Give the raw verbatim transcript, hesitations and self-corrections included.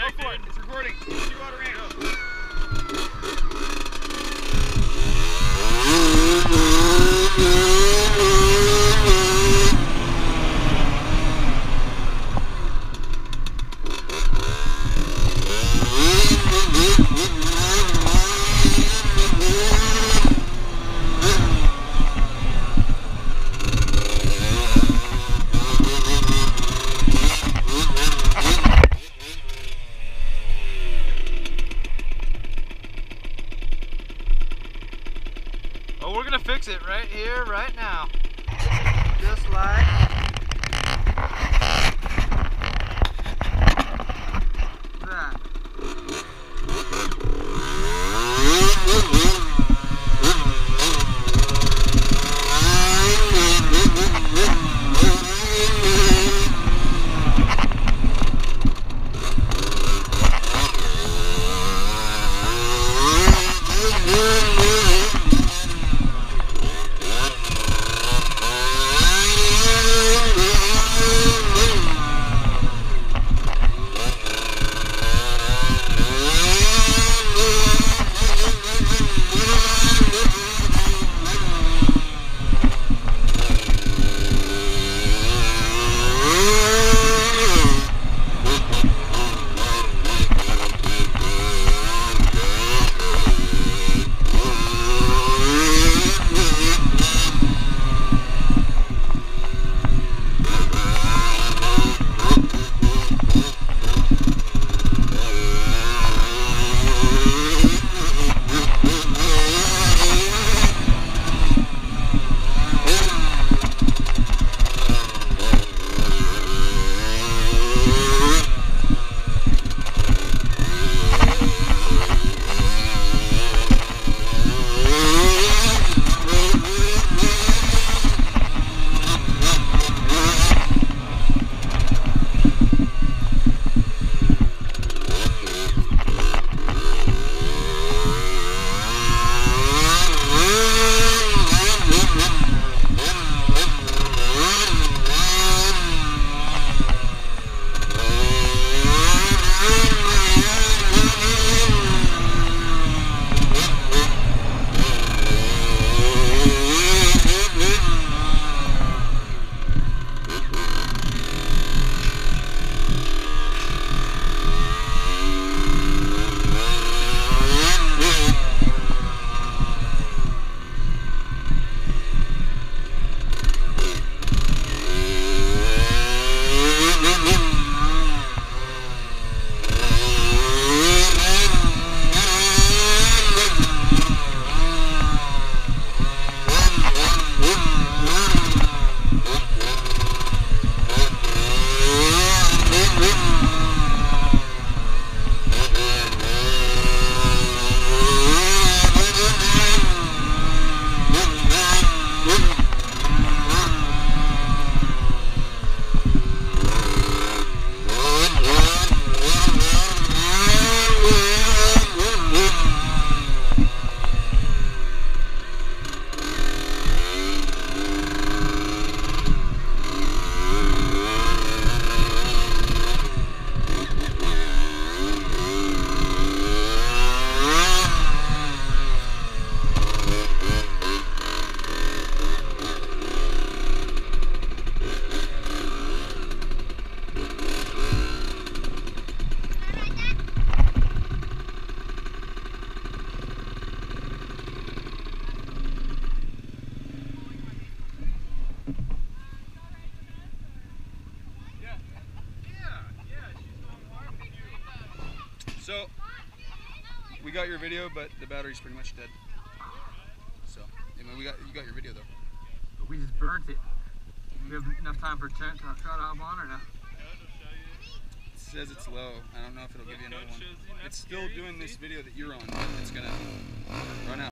Go for it. It's recording. See you out around. Oh, we're gonna fix it right here, right now. Just like that. So, we got your video, but the battery's pretty much dead. So, anyway, we got you got your video though. We just burnt it. We have enough time for Trent to try to hop on or no? It says it's low. I don't know if it'll give you another one. It's still doing this video that you're on, but it's gonna run out.